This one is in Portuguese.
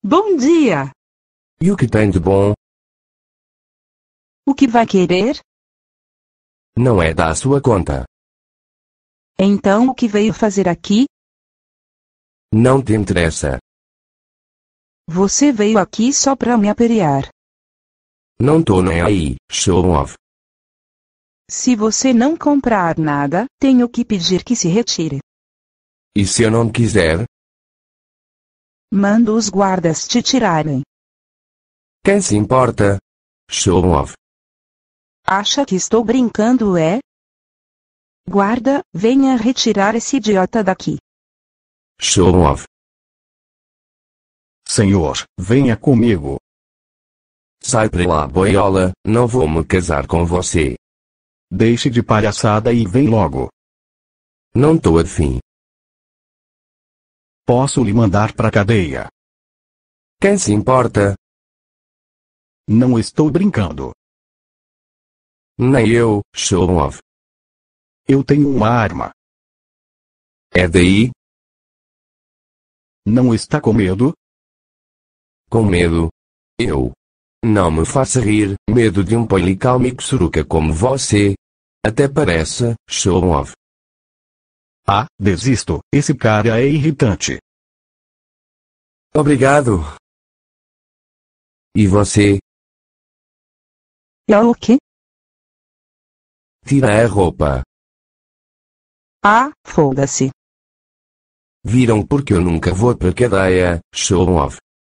Bom dia! E o que tem de bom? O que vai querer? Não é da sua conta. Então o que veio fazer aqui? Não te interessa. Você veio aqui só pra me apedrejar. Não tô nem aí, show off. Se você não comprar nada, tenho que pedir que se retire. E se eu não quiser? Mando os guardas te tirarem. Quem se importa? Show off. Acha que estou brincando, é? Guarda, venha retirar esse idiota daqui. Show off. Senhor, venha comigo. Sai pra lá, boiola, não vou me casar com você. Deixe de palhaçada e vem logo. Não tô afim. Posso lhe mandar pra cadeia. Quem se importa? Não estou brincando. Nem eu, show off. Eu tenho uma arma. É daí? Não está com medo? Com medo? Eu. Não me faça rir, medo de um polical mixuruca como você. Até parece, show off. Ah, desisto, esse cara é irritante. Obrigado. E você? É o quê? Tira a roupa. Ah, foda-se. Viram porque eu nunca vou pra cadeia, show off.